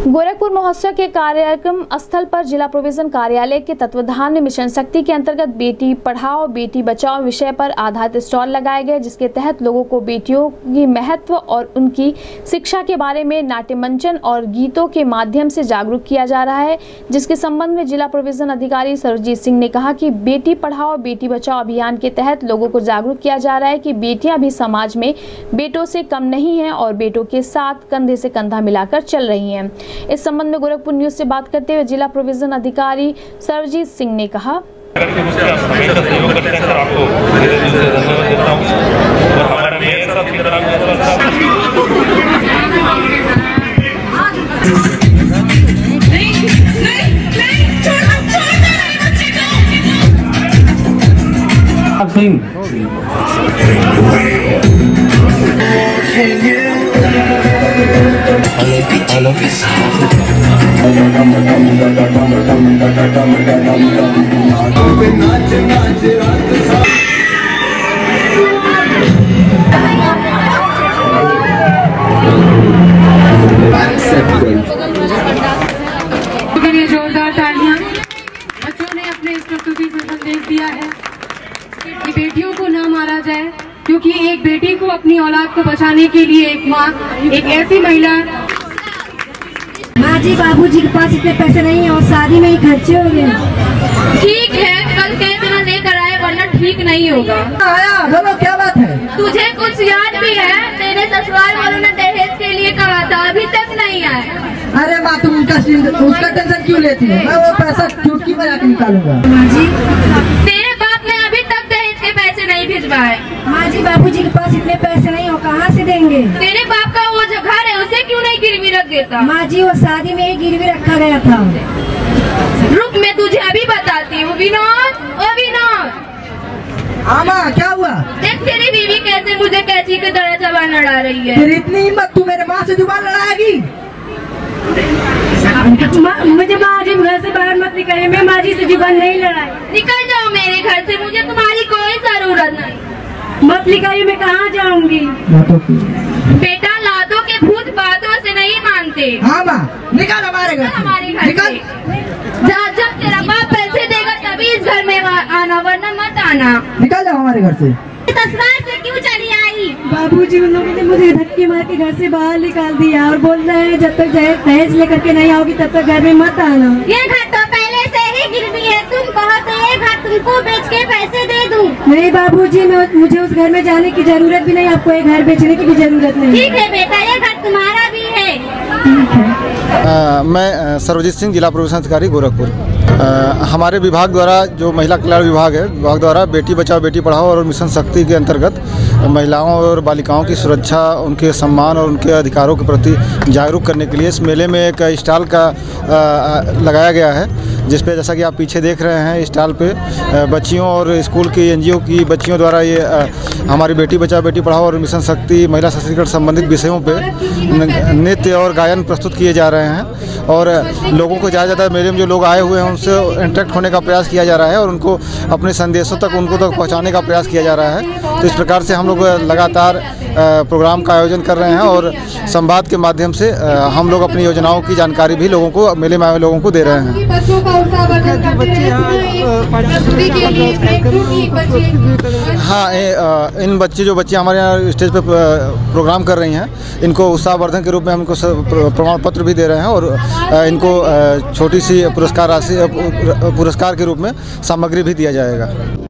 गोरखपुर महोत्सव के कार्यक्रम स्थल पर जिला प्रोविजन कार्यालय के तत्वाधान में मिशन शक्ति के अंतर्गत बेटी पढ़ाओ बेटी बचाओ विषय पर आधारित स्टॉल लगाए गए, जिसके तहत लोगों को बेटियों की महत्व और उनकी शिक्षा के बारे में नाट्य मंचन और गीतों के माध्यम से जागरूक किया जा रहा है। जिसके संबंध में जिला प्रोविजन अधिकारी सर्वजीत सिंह ने कहा कि बेटी पढ़ाओ बेटी बचाओ अभियान के तहत लोगों को जागरूक किया जा रहा है कि बेटियां भी समाज में बेटों से कम नहीं है और बेटों के साथ कंधे से कंधा मिलाकर चल रही हैं। इस संबंध में गोरखपुर न्यूज से बात करते हुए जिला प्रोविजन अधिकारी सर्वजीत सिंह ने कहा, जोरदार तालियां। बच्चों ने अपने इस प्रस्तुति से संदेश दिया है कि बेटियों को ना मारा जाए, क्योंकि एक बेटी को अपनी औलाद को बचाने के लिए एक माँ, एक ऐसी महिला। माँ जी बाबूजी के पास इतने पैसे नहीं है और शादी में ही खर्चे हो गए। ठीक है, कल कह देना लेकर आए, वरना ठीक नहीं होगा। आया बोलो क्या बात है? तुझे कुछ याद भी है? तेरे ससुराल वालों ने दहेज के लिए कहा था, अभी तक नहीं आए। अरे माँ तुम उसका टेंशन क्यों लेती है? मैं वो पैसा चुटकी बजा के निकालूंगा। माँ जी तेरे बाप ने अभी तक दहेज के पैसे नहीं भिजवाए। माँ जी बाबूजी के पास इतने पैसे नहीं हो, कहाँ से देंगे? तेरे बाप का वो जो घर है उसे क्यों नहीं गिरवी रख देता? माँ जी वो शादी में ही गिरवी रखा गया था। रुक, मैं तुझे अभी बताती हूँ। विनोद, ओ विनोद। हाँ माँ क्या हुआ? देख तेरी बीवी कैसे मुझे कैची की तरह जबान लड़ा रही है। फिर इतनी हिम्मत, तू मेरे माँ से जुबान लड़ाएगी? मुझे माँ जी घर से बाहर मत निकालिए, मैं माँ जी से जुबान नहीं लड़ाई। निकल जाओ मेरे घर से, मुझे तुम्हारी कोई जरूरत नहीं। मत निकालिए, मैं कहाँ जाऊँगी? बेटा लादों के भूत बातों से नहीं मानते। हाँ माँ निकाल हमारे घर से, निकाल। जब तेरा बाप पैसे देगा तभी इस घर में आना, वरना मत आना। निकाल जाओ हमारे घर से। ससुराल से क्यों चली आई? बाबूजी उन लोगों ने मुझे धक्के मार के घर से बाहर निकाल दिया और बोल रहे हैं जब तक दहेज लेकर के नहीं आओगी तब तक घर में मत आना। ये घर तो पहले से ही गिरवी है, तुम कहो तो ये घर तुमको बेच के पैसे दे दूं। नहीं बाबूजी, मुझे उस घर में जाने की जरूरत भी नहीं, आपको ये घर बेचने की भी जरूरत नहीं। ठीक है बेटा, ये घर तुम्हारा भी है। ठीक है। मैं सर्वजीत सिंह, जिला प्रोविजन अधिकारी गोरखपुर। हमारे विभाग द्वारा जो महिला कल्याण विभाग है, विभाग द्वारा बेटी बचाओ बेटी पढ़ाओ और मिशन शक्ति के अंतर्गत महिलाओं और बालिकाओं की सुरक्षा, उनके सम्मान और उनके अधिकारों के प्रति जागरूक करने के लिए इस मेले में एक स्टॉल का लगाया गया है, जिस पे जैसा कि आप पीछे देख रहे हैं स्टॉल पे बच्चियों और स्कूल की एनजीओ की बच्चियों द्वारा ये हमारी बेटी बचाओ बेटी पढ़ाओ और मिशन शक्ति महिला सशक्तिकरण संबंधित विषयों पे नृत्य और गायन प्रस्तुत किए जा रहे हैं और लोगों को ज़्यादा मेले में जो लोग आए हुए हैं उनसे इंटरेक्ट होने का प्रयास किया जा रहा है और उनको अपने संदेशों तक उनको तक पहुँचाने का प्रयास किया जा रहा है। तो इस प्रकार से हम लोग लगातार प्रोग्राम का आयोजन कर रहे हैं और संवाद के माध्यम से हम लोग अपनी योजनाओं की जानकारी भी लोगों को, मेले में आए लोगों को दे रहे हैं। हाँ, इन जो बच्चे हमारे यहाँ स्टेज पे प्रोग्राम कर रही हैं, इनको उत्साहवर्धन के रूप में हम इनको प्रमाण पत्र भी दे रहे हैं और इनको छोटी सी पुरस्कार राशि पुरस्कार के रूप में सामग्री भी दिया जाएगा।